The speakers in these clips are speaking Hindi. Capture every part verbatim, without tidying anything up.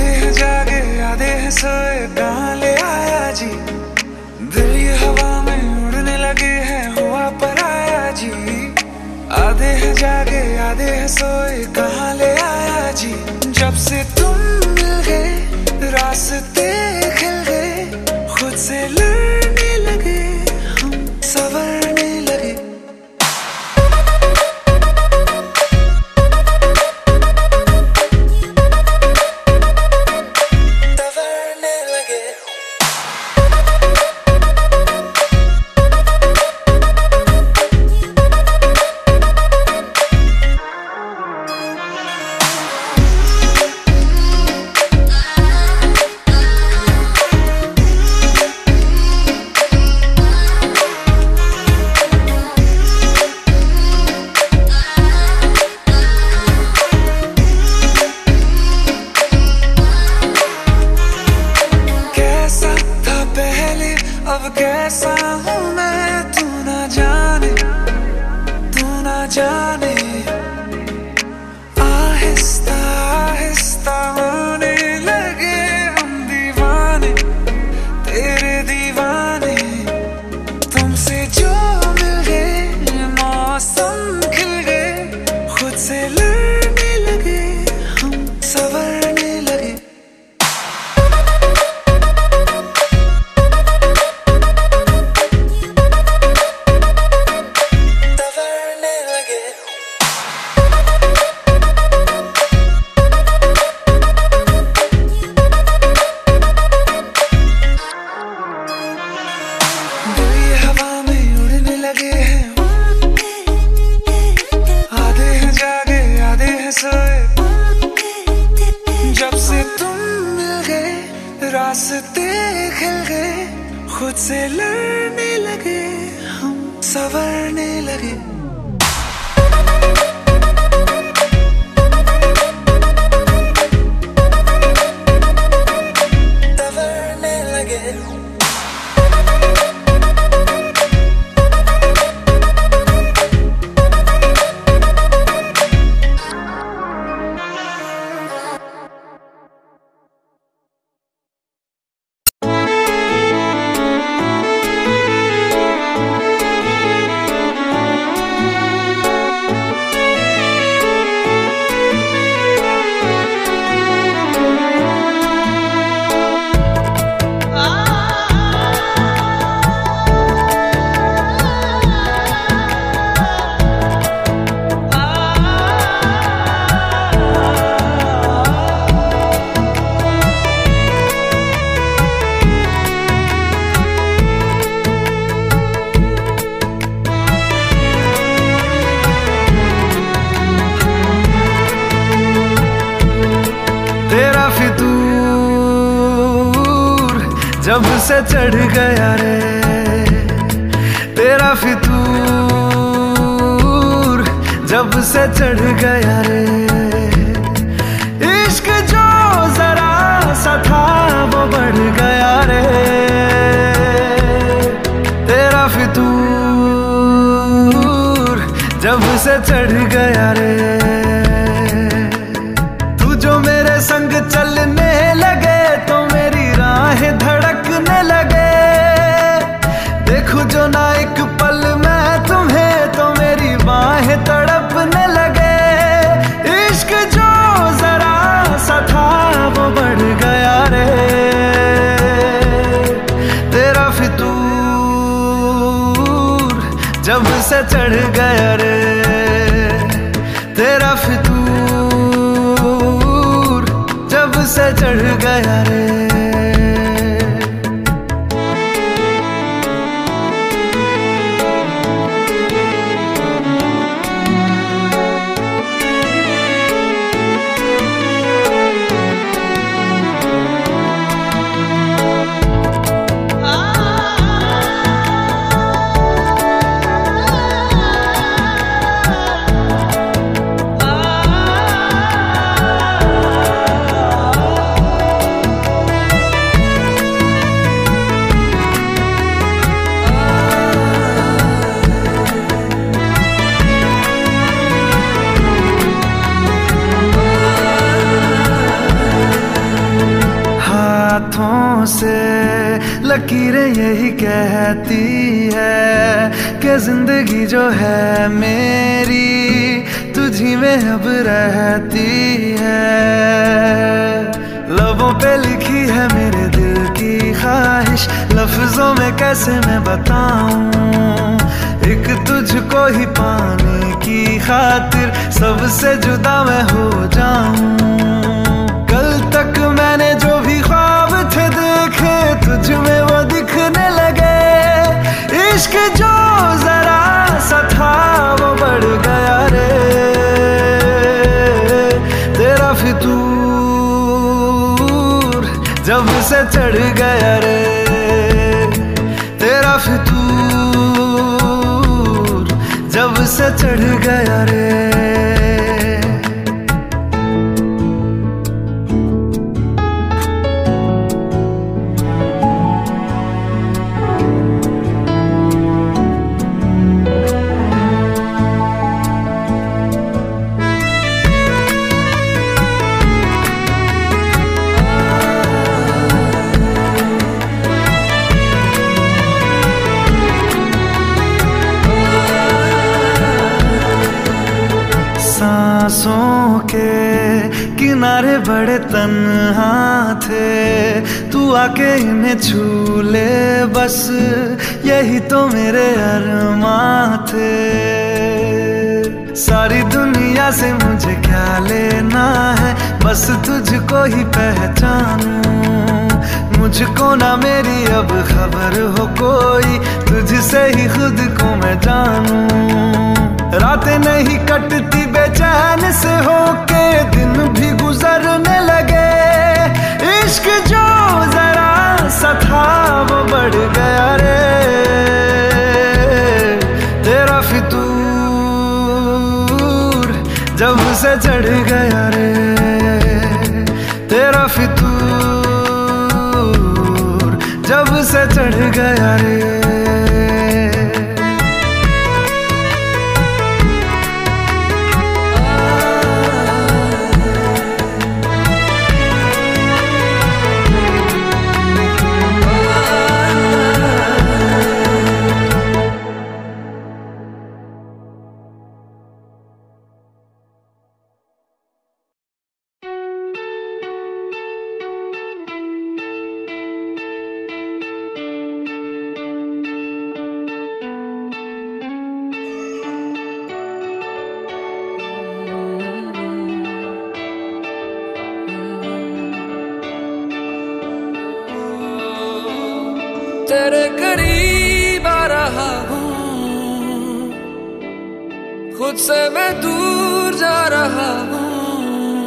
आधे हैं जागे आधे हैं सोए, कहाँ ले आया जी। दिल ये हवा में उड़ने लगे हैं, हुआ पराया जी। आधे हैं जागे आधे हैं सोए, कहाँ ले आया जी। जब से तुम मिल गए रास्ते खिल गए, खुद से लड़ने लगे हम, संवरने लगे। अब कैसा हूँ मैं, तू ना जाने, तू ना जाने। आहिस्ता आहिस्ता होने लगे हम दीवाने, तेरे दीवाने। तुमसे जो मिल गए मौसम खिल गए, खुद से लड़ने लगे हम, संवरने लगे। जब से तुम मिल गए रास्ते खिल गए, खुद से लड़ने लगे हम, संवरने लगे। संवरने लगे। जब से चढ़ गया रे तेरा फितूर, जब से चढ़ गया रे। इश्क जो जरा सा था वो बढ़ गया रे, तेरा फितूर जब से चढ़ गया रे। तू जो मेरे संग चलने लगे तो मेरी राहें धड़कने लगे। देखूं जो ना एक पल मैं तुम्हें तो मेरी बाहें तड़पने लगे। इश्क जो जरा सा था वो बढ़ गया रे, तेरा फितूर जब से चढ़ गया रे, तेरा फितूर जब से चढ़ गया रे। हाथों से लकीरें यही कहती है कि जिंदगी जो है मेरी तुझी में अब रहती है। लबों पे लिखी है मेरे दिल की ख्वाहिश, लफ्जों में कैसे मैं बताऊं, एक तुझको ही पाने की खातिर सबसे जुदा मैं हो जाऊं। कल तक मैंने जो भी ख्वाब थे देखे तुझ में वो दिखने लगे, इश्क जो जरा सा था वो बढ़ गया रे, तेरा फितूर जब से चढ़ गया रे, तेरा फितूर जब से चढ़ गया रे। सांसों के किनारे बड़े तन्हा थे, तू आके इन्हें छू ले बस यही तो मेरे अरमां थे। सारी दुनिया से मुझे क्या लेना है, बस तुझको ही पहचानूं, मुझको ना मेरी अब खबर हो कोई, तुझसे ही खुद को मैं जानूं। रातें नहीं कटती बेचैन से होके, दिन भी गुजरने लगे, इश्क जो जरा सा था वो बढ़ गया रे, तेरा फितूर जब से चढ़ गया रे, तेरा फितूर जब से चढ़ गया रे। तेरे करीब आ रहा हूँ, खुद से मैं दूर जा रहा हूँ,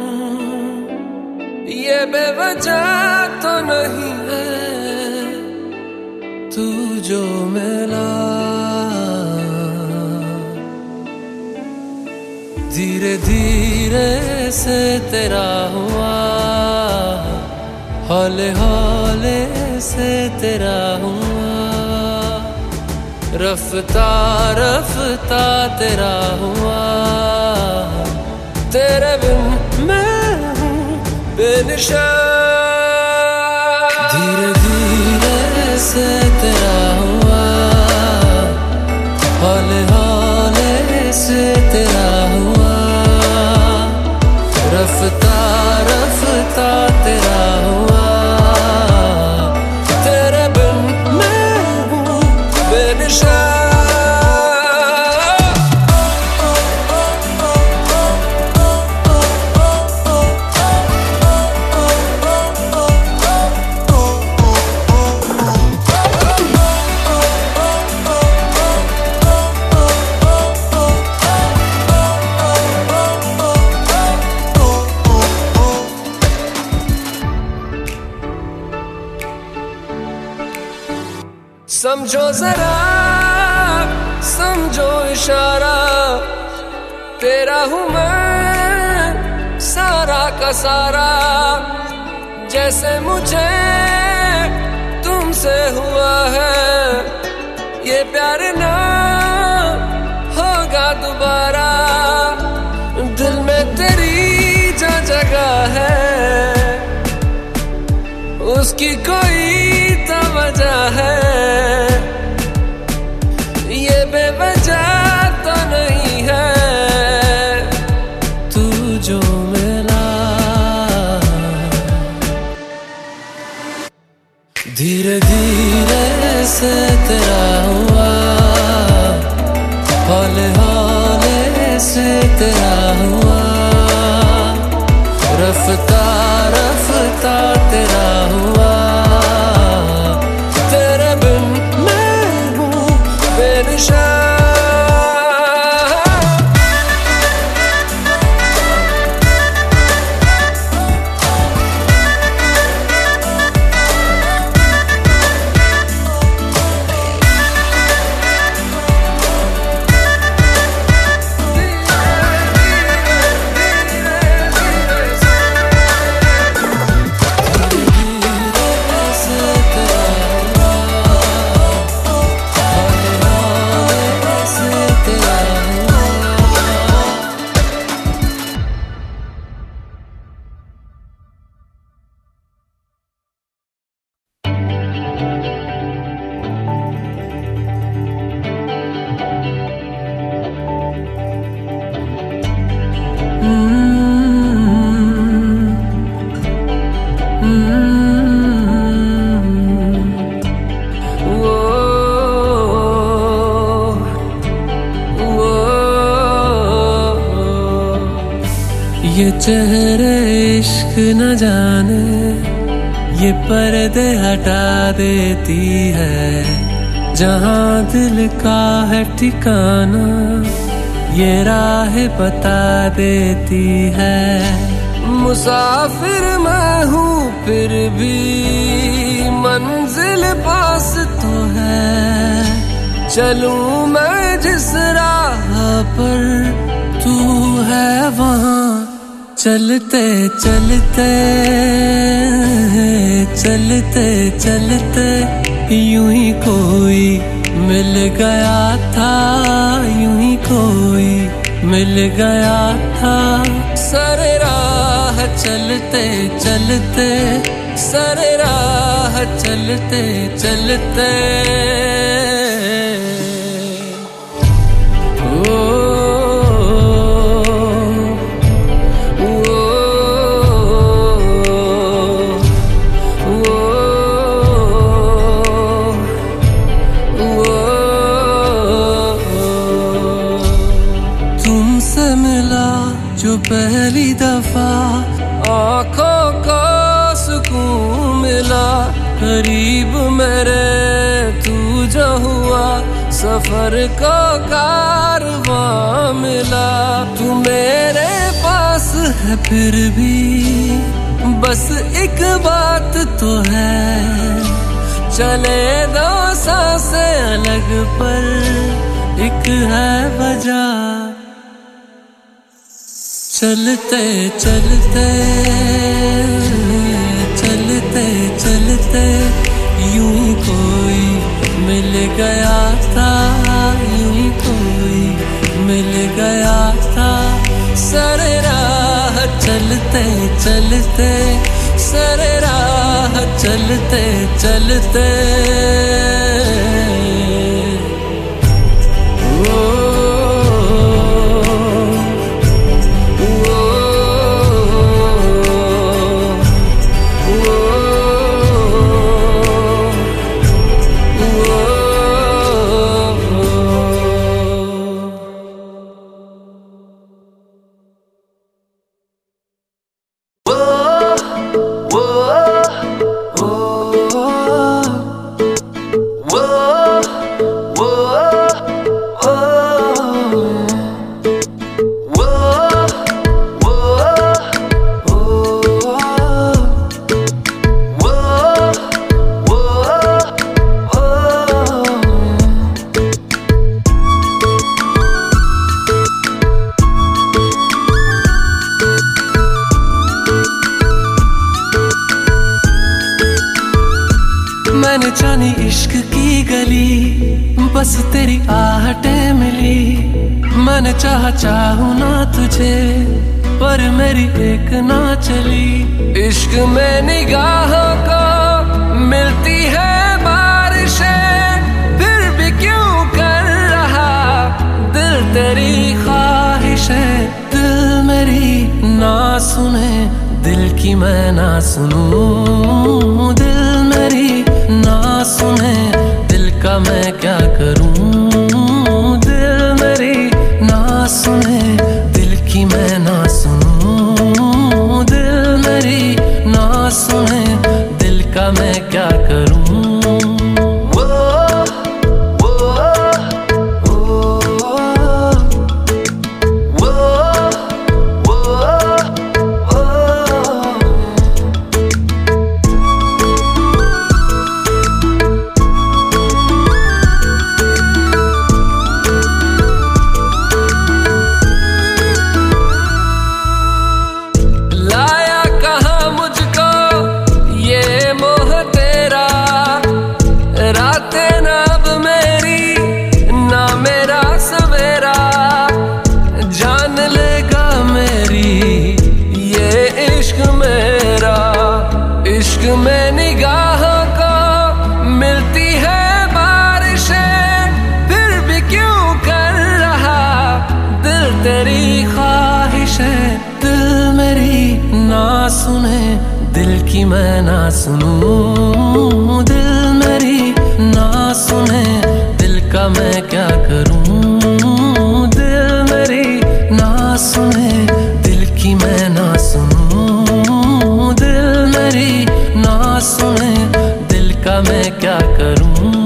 ये बेवजह तो नहीं है तू जो मिला, धीरे धीरे से तेरा हुआ, हौले हौले से तेरा हुआ, रफ्ता रफ्ता तेरा हुआ, तेरे बिन मैं हूँ बेनिशा, धीरे धीरे से तेरा हुआ, हौले हौले से तेरा हुआ, रफ्ता रफ्ता तेरा हुआ, तेरे बिन मैं हूँ बेनिशा। समझो जरा समझो इशारा, तेरा हूँ मैं सारा का सारा, जैसे मुझे तुमसे हुआ है ये प्यार ना होगा दोबारा, दिल में तेरी जो जगह है उसकी कोई तो वजह है, ये बेवजह तो नहीं है। तू जो मिला धीरे धीरे से तेरा हुआ, हौले हौले से तेरा हुआ, रफ्ता रफ्ता तेरा हुआ। तेरे बिन मैं हूँ बेनिशान। ये चेहरे इश्क न जाने, ये पर्दे हटा देती है। जहाँ दिल का है ठिकाना, ये राह बता देती है। मुसाफिर मैं हूँ फिर भी मंजिल पास तो है। चलूं मैं जिस राह पर तू है वहाँ, चलते चलते चलते चलते यूं ही कोई मिल गया था, यूं ही कोई मिल गया था। सारे राह चलते चलते, सारे राह चलते चलते ओ जो पहली दफा आँखों को सुकून मिला। करीब मेरे तू जो हुआ, सफर को कारवां मिला। तू मेरे पास है फिर भी बस एक बात तो है। चले दो सांसें अलग पर एक है वजह। चलते चलते चलते चलते यूं ही कोई मिल गया था, यूं ही कोई मिल गया था। सारे राह चलते चलते, सारे राह चलते चलते मैंने जानी इश्क की गली, बस तेरी आहटें मिली। मैंने चाहा चाहूं ना तुझे, पर मेरी एक ना चली। इश्क में निगाहों को सुने दिल की मैं ना सुनूं, दिल मेरी ना सुने दिल का मैं क्या करूं, दिल मेरी ना सुने दिल की मैं ना सुनूं, दिल मेरी ना सुने दिल का मैं क्या करूं। इश्क में निगाहों को मिलती है बारिशें, फिर भी क्यों कर रहा दिल तेरी ख्वाहिशें। दिल मेरी ना सुने दिल की मैं ना सुनूं, दिल मेरी ना सुने दिल का मैं क्या करूं, दिल मेरी ना सुने दिल की मैं ना सुनूं, दिल मेरी ना सुने दिल का मैं क्या करूं।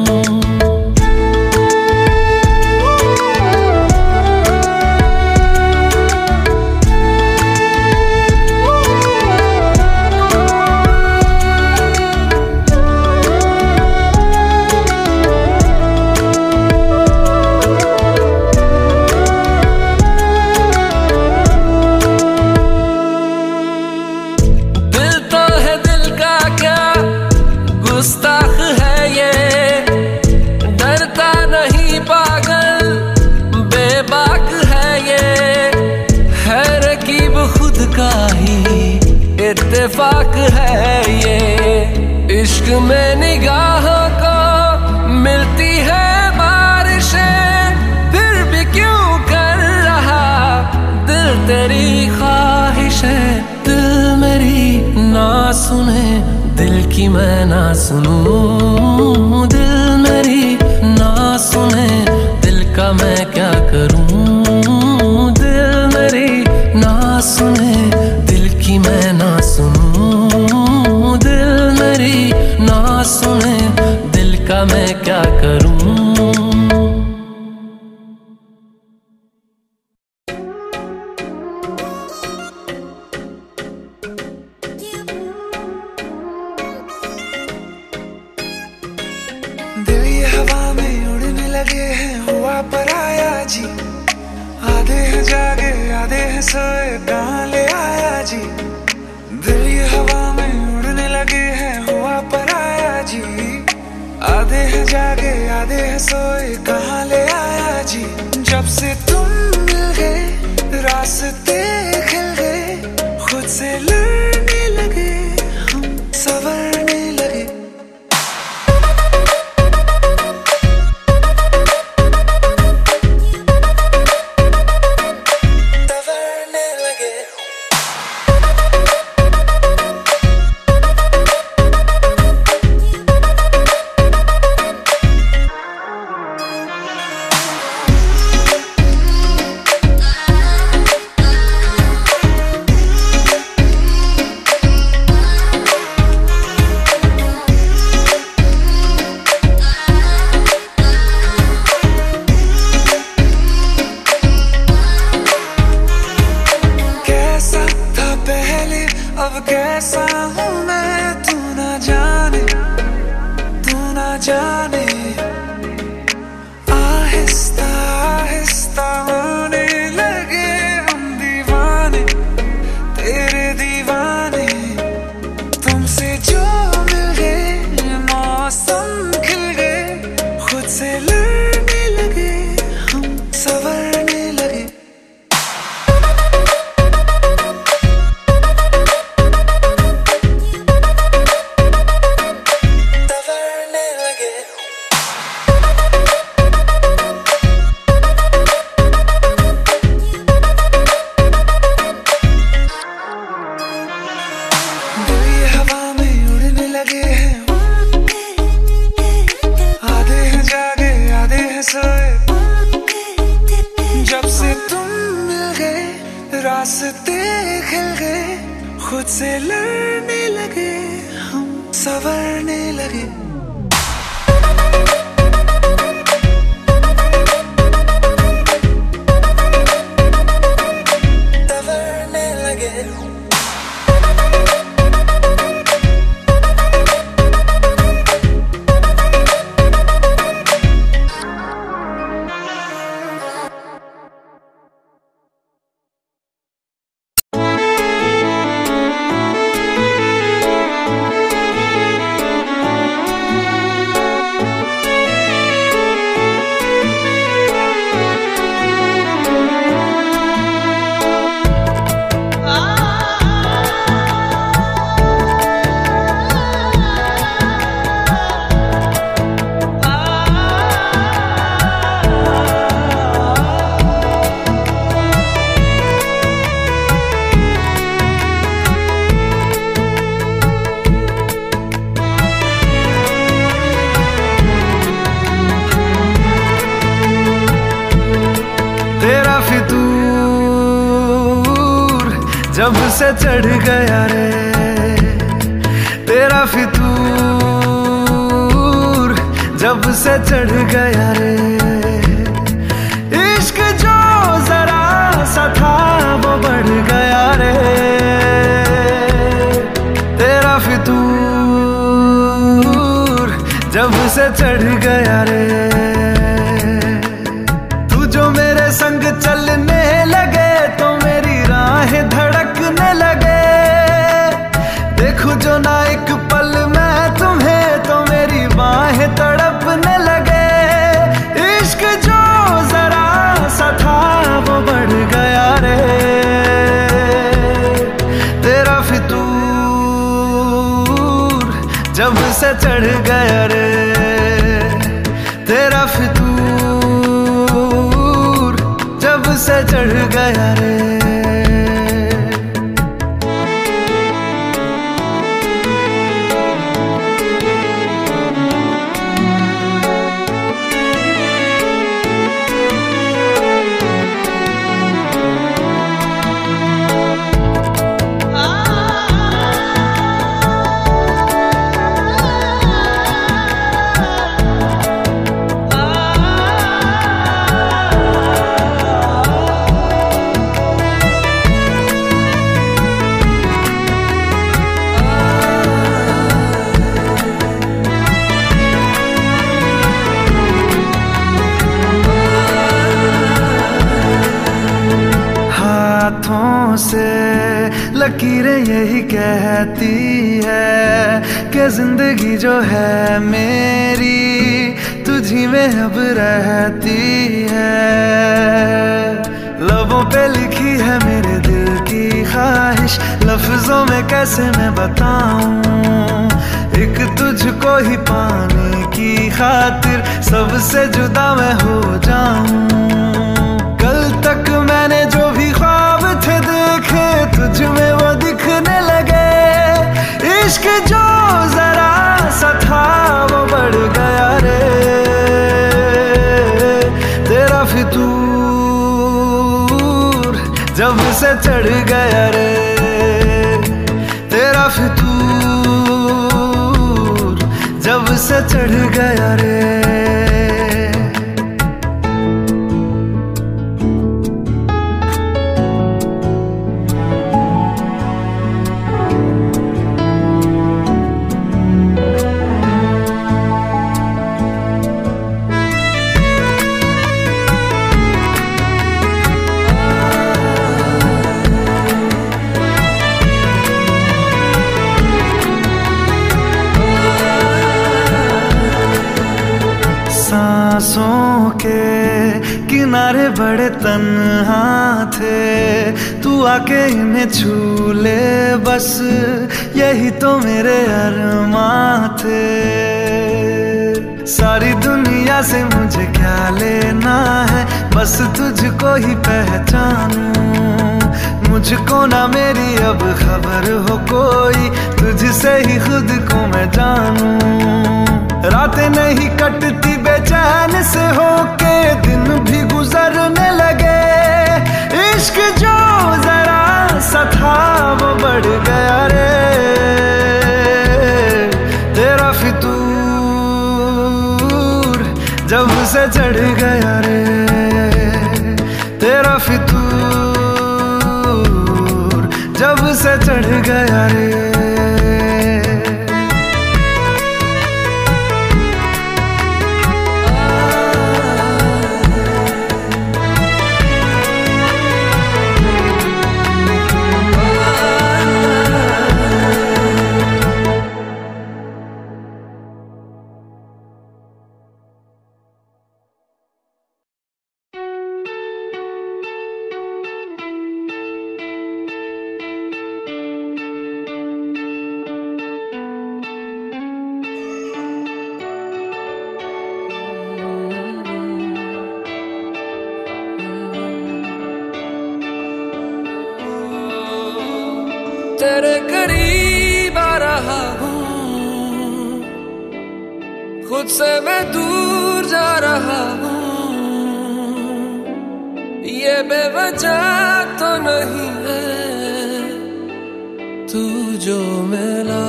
गुस्ताख है ये, डरता नहीं पागल बेबाक है ये, है रकीब खुद का ही इत्तेफाक है ये। इश्क में निगाहों को मिलती है बारिशें, फिर भी क्यों कर रहा दिल तेरी ख्वाहिशें। दिल मेरी ना सुने दिल की मैं ना सुनूं, दिल मेरी ना सुने दिल का मैं क्या करूं, दिल मेरी ना सुने दिल की मैं ना सुनूं, दिल मेरी ना सुने दिल का मैं क्या करूं। दिल ये हवा में उड़ने लगे हैं, हुआ पराया जी। आधे हैं जागे आधे हैं सोए, कहाँ ले आया जी। दिल ये हवा में उड़ने लगे हैं, हुआ पराया जी। आधे हैं जागे आधे हैं सोए, कहाँ ले आया जी। जब से तुम मिल गए रास्ते खिल गए, खुद से लड़ने लगे हम संवरने लगे। अब कैसा हूँ मैं तू ना जाने, तू ना जाने। आहिस्ता आहिस्ता होने लगे हम दीवाने, तेरे दीवाने। तुमसे जो मिल गए मौसम खिल गए, खुद से लड़ने लगे हम संवरने लगे। संवरने लगे। जब से चढ़ गया रे तेरा फितूर, जब से चढ़ गया रे इश्क जो जरा सा था वो बढ़ गया रे तेरा फितूर, जब से चढ़ गया रे। तू जो मेरे संग चलने लगे तो मेरी राहें धड़कने लगे। देखूं जो ना एक पल मैं तुम्हें तो मेरी बाहें तड़पने लगे। इश्क जो जरा सा था वो बढ़ गया रे तेरा फितूर, जब से चढ़ गया रे तेरा फितूर, जब से चढ़ गया रे। हाथों से लकीरें यही कहती है कि जिंदगी जो है मेरी तुझी में अब रहती है। लबों पे लिखी है मेरे दिल की ख्वाहिश, लफ्जों में कैसे मैं बताऊं। एक तुझको ही पाने की खातिर सबसे जुदा मैं हो जाऊं। कल तक मैंने जो भी ख्वाब थे देखे तुझ में वो दिखने लगे। इश्क जो जरा सा था वो बढ़ गया रे तेरा फितूर, जब से चढ़ गया रे तेरा फितूर, जब से चढ़ गया रे। सांसों के किनारे बड़े तन्हा थे, तू आके इन्हें छू ले बस यही तो मेरे अरमां थे। सारी दुनिया से मुझे क्या लेना है, बस तुझको ही पहचानूं। मुझको ना मेरी अब खबर हो कोई, तुझसे ही खुद को मैं जानूं। रातें नहीं कटती बेचैन से होके, दिन भी गुजरने लगे। इश्क जो जरा सा था वो बढ़ गया रे जब से चढ़ गया रे तेरा फितूर, जब से चढ़ गया रे। तेरे करीब आ रहा हूँ, खुद से मैं दूर जा रहा हूँ। ये बेवजह तो नहीं है तू जो मिला,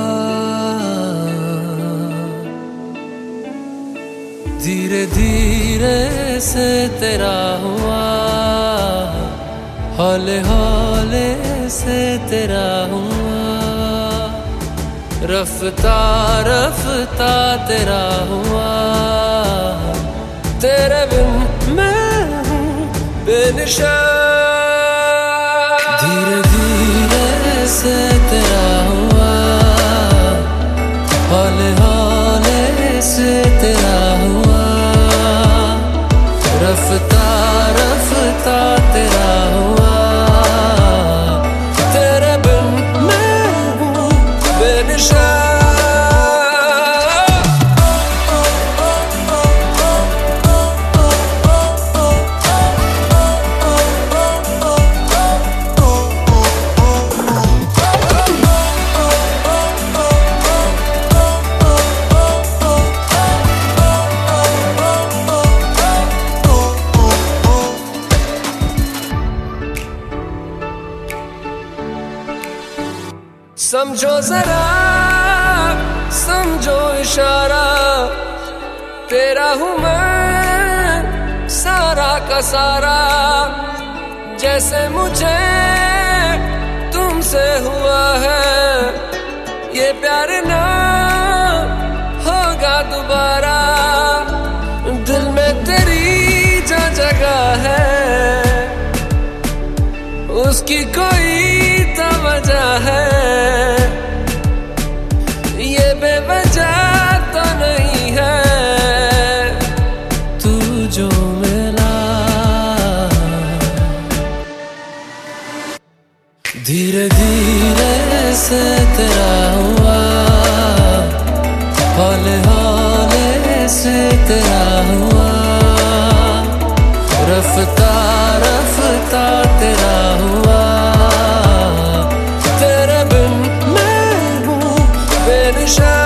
धीरे धीरे से तेरा हुआ, हौले हौले से तेरा हुआ, रफ्ता रफ्ता तेरा हुआ। तेरे बिन मैं हूँ बेनिशान, धीरे धीरे से तेरा हुआ, हौले हौले से तेरा हुआ, रफ्ता रफ्ता तेरा हुआ। समझो जरा समझो इशारा, तेरा हूँ मैं सारा का सारा। जैसे मुझे तुमसे हुआ है ये प्यार ना होगा दोबारा। दिल में तेरी जो जगह है उसकी कोई तो वजह है, ये बेवजह तो नहीं है तू जो मिला। धीरे धीरे से तेरा हुआ, हौले हौले से तेरा हुआ, रफ्ता रफ्ता तेरा हुआ। तेरे बिन मैं हूँ बेनिशान।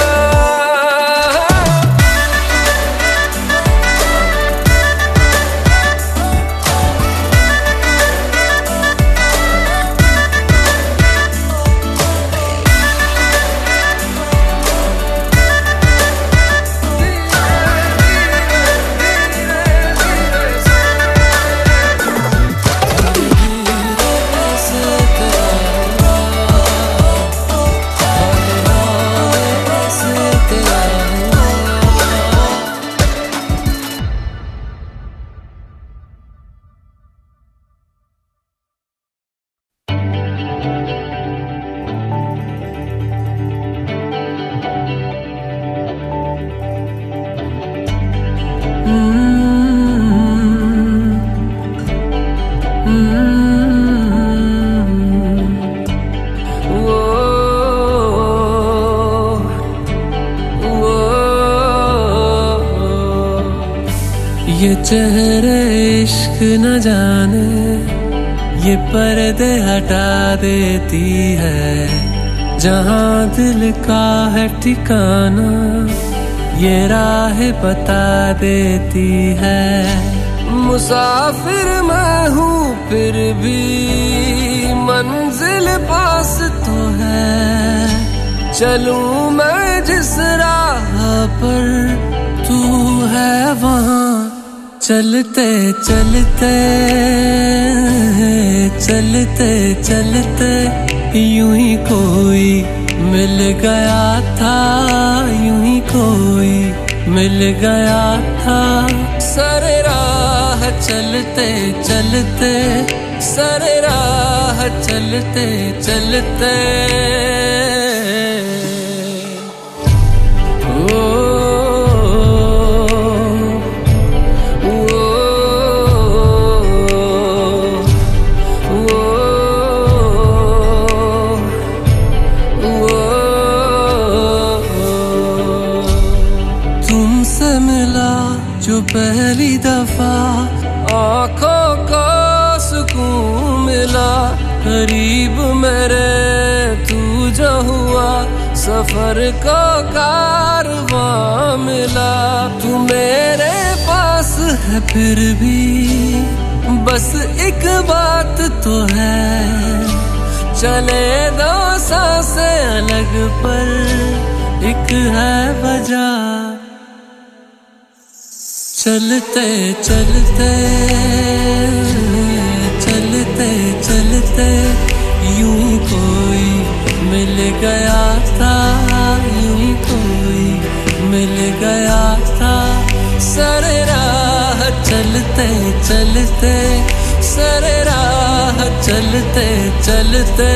ये चेहरे इश्क न जाने ये पर्दे हटा देती है, जहाँ दिल का है ठिकाना ये राह बता देती है। मुसाफिर मैं हूँ फिर भी मंजिल पास तो है, चलूं मैं जिस राह पर तू है वहाँ चलते चलते चलते चलते यूं ही कोई मिल गया था, यूं ही कोई मिल गया था। सरे राह चलते चलते, सरे राह चलते चलते ओ जो पहली दफा आँखों को सुकून मिला, करीब मेरे तू जो हुआ, सफर को कारवां मिला। तू मेरे पास है फिर भी बस एक बात तो है, चले दो सांसें अलग पर एक है वजह। चलते चलते चलते चलते यूं ही कोई मिल गया था, यूं ही कोई मिल गया था। सरे राह चलते चलते, सरे राह चलते चलते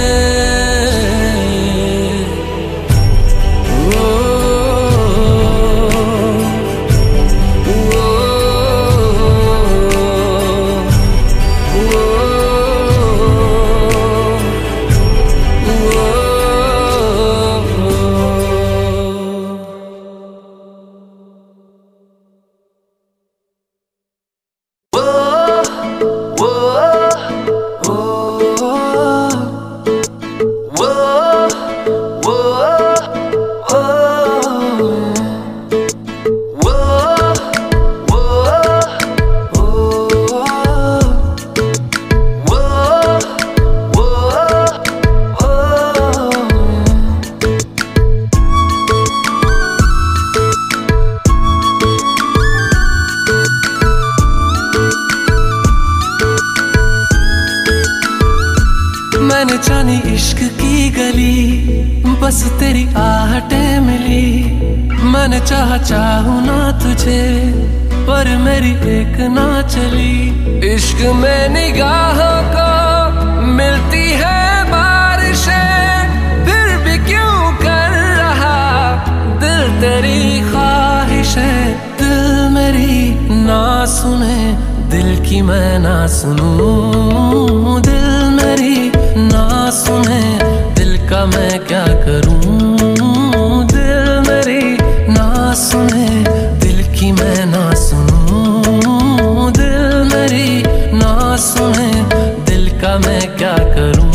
मैंने जानी इश्क की गली, बस तेरी आहटें मिली। मैंने चाहा चाहूं ना तुझे, पर मेरी एक ना चली। इश्क में निगाहों को मिलती है बारिशें, फिर भी क्यों कर रहा दिल तेरी ख्वाहिशें। दिल मेरी ना सुने, दिल की मैं ना सुनूं। दिल मेरी ना सुने, दिल का मैं क्या करूं। दिल मेरी ना सुने, दिल की मैं ना सुनूं। दिल मेरी ना सुने, दिल का मैं क्या करूं।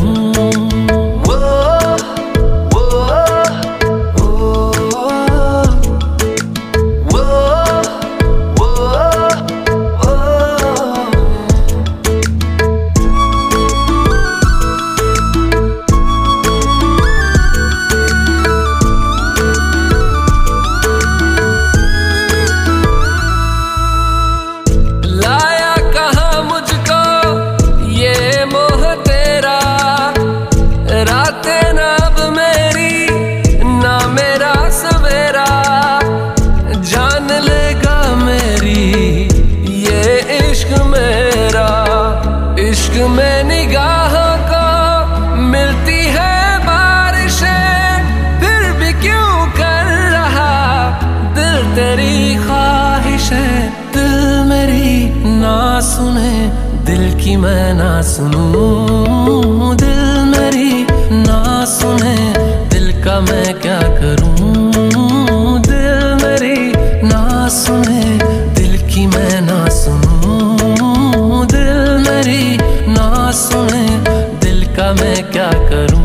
में निगाहों को मिलती है बारिशें, फिर भी क्यों कर रहा दिल तेरी ख्वाहिशें। दिल मेरी ना सुने, दिल की मैं ना सुनूं। दिल मेरी ना सुने, दिल का मैं क्या करूं। दिल मेरी ना सुने, दिल की मैं ना सुनूं। दिल मेरी ना सुने, दिल का मैं क्या करूं।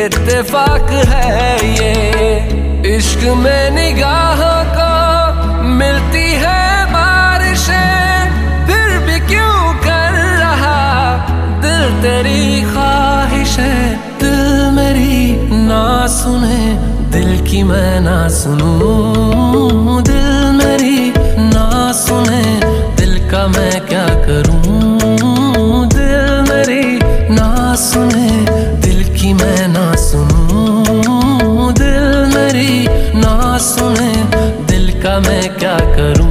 इत्तेफाक है ये, इश्क में निगाहों को मिलती है बारिशें, फिर भी क्यों कर रहा दिल तेरी ख्वाहिशें। दिल मेरी ना सुने, दिल की मैं ना सुनूं, दिल मेरी ना सुने, दिल का मैं क्या करूं। दिल मेरी ना सुने, दिल की मैं ना सुनूं, दिल मेरी ना सुने, दिल का मैं क्या करूं।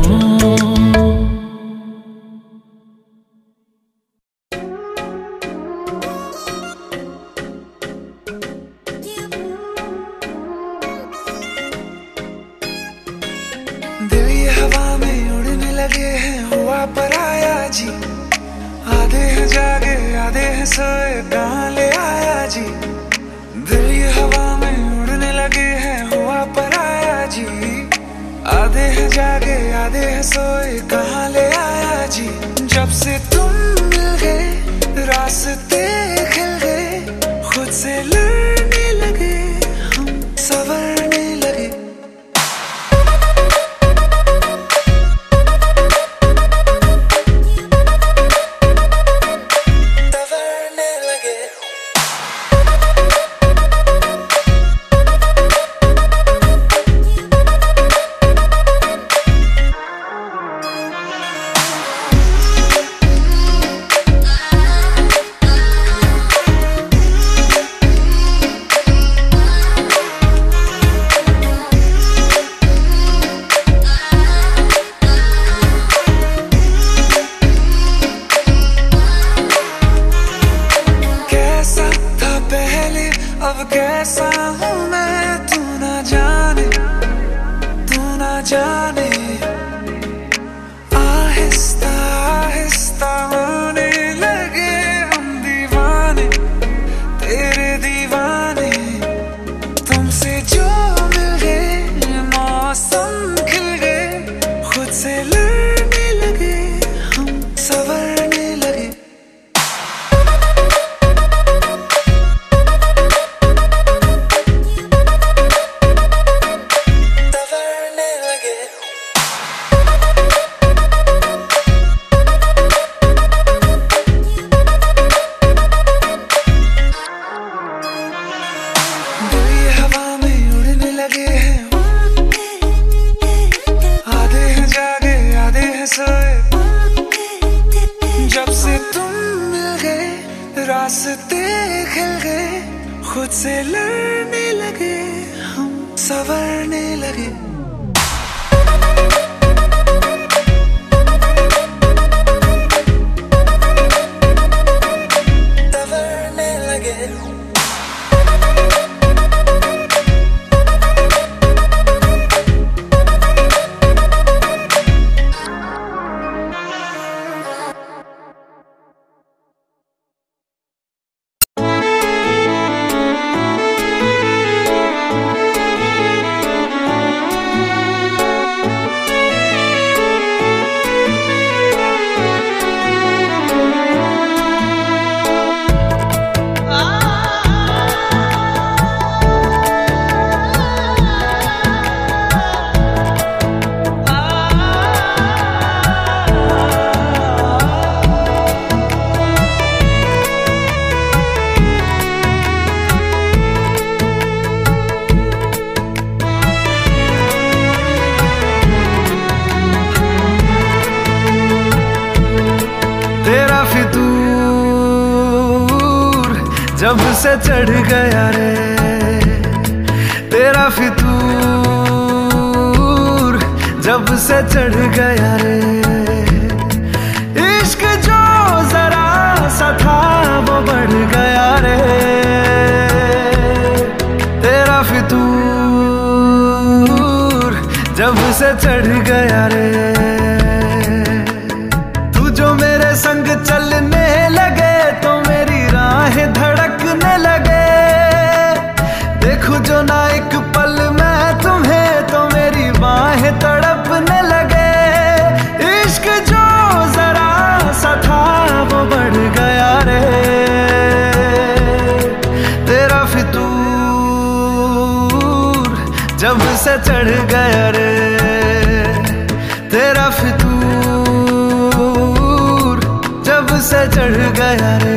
दिल ये हवा में उड़ने लगे हैं, हुआ पराया जी। आधे हैं जागे आधे हैं सोए, कहाँ ले आया जी। दिल ये हवा में उड़ने लगे हैं, हुआ पराया जी। आधे हैं जागे आधे हैं सोए, कहाँ ले आया जी। जब से तुम मिल गए रास्ते खिल गए, खुद से लड़ने लगे हम, संवरने लगे। अब कैसा हूँ मैं, तू ना जाने, तू ना जाने। आहिस्ता आहिस्ता होने लगे हम दीवाने, तेरे दीवाने। तुमसे जो मिल गए मौसम खिल गए, खुद से लड़ने लगे हम, संवरने लगे। जब से तुम मिल गए रास्ते खिल गए, खुद से लड़ने लगे हम, संवरने लगे। संवरने लगे। जब से चढ़ गया रे तेरा फितूर, जब से चढ़ गया रे इश्क जो जरा सा था वो बढ़ गया रे। तेरा फितूर जब से चढ़ गया रे, तू जो मेरे संग चलने लगे तो मेरी राहें धड़कने लगे। देखूं जो ना एक पल मैं तुम्हें तो मेरी बाहें तड़पने लगे। इश्क जो जरा सा था वो बढ़ गया रे। तेरा फितूर जब से चढ़ गया रे तेरा फितूर, जब से चढ़ गया रे।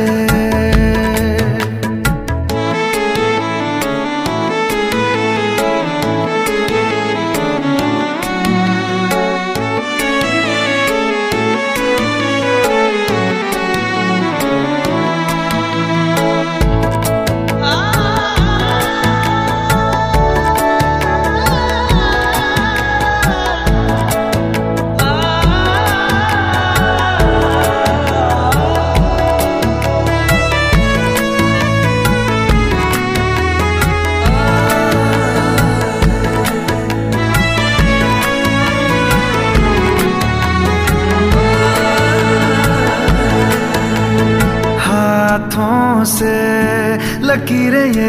हाथों से लकीरें ये